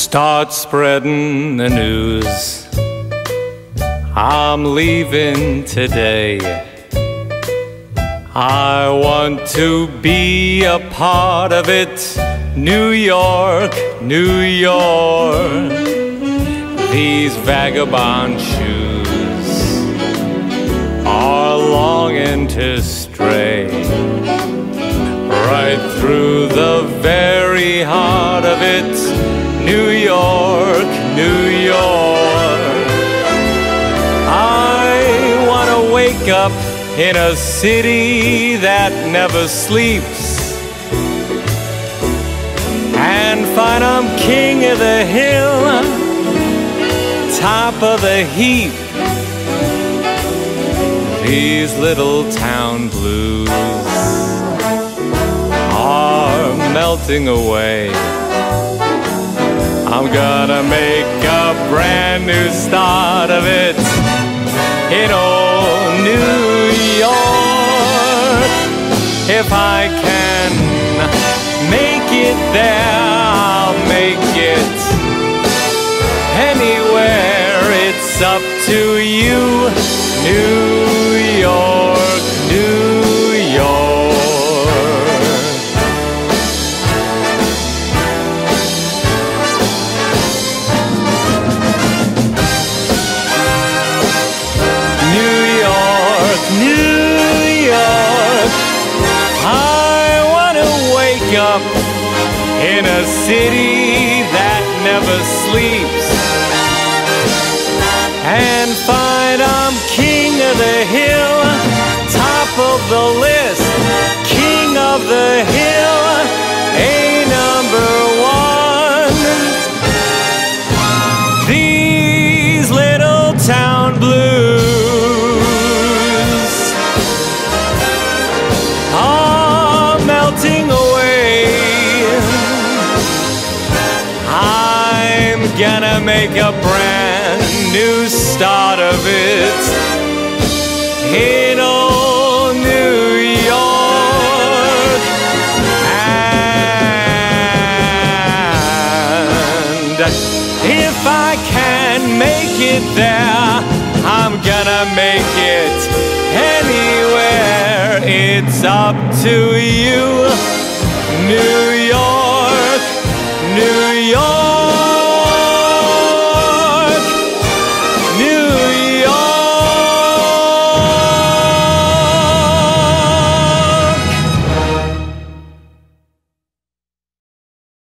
Start spreading the news. I'm leaving today. I want to be a part of it. New York, New York. These vagabond shoes are longing to stray right through the very heart of it. New York, New York. I want to wake up in a city that never sleeps and find I'm king of the hill, top of the heap. These little town blues are melting away. I'm gonna make a brand new start of it in old New York. If I can make it there, I'll make it anywhere. It's up to you. New York, New York. New York, New York. I want to wake up in a city that never sleeps and find I'm king of the hill, top of the list, king of the hill, a number one. These little town blues are melting away. I'm gonna make a brand new start of it in old New York. And if I can make it there, I'm gonna make it anywhere. It's up to you. New York, New York.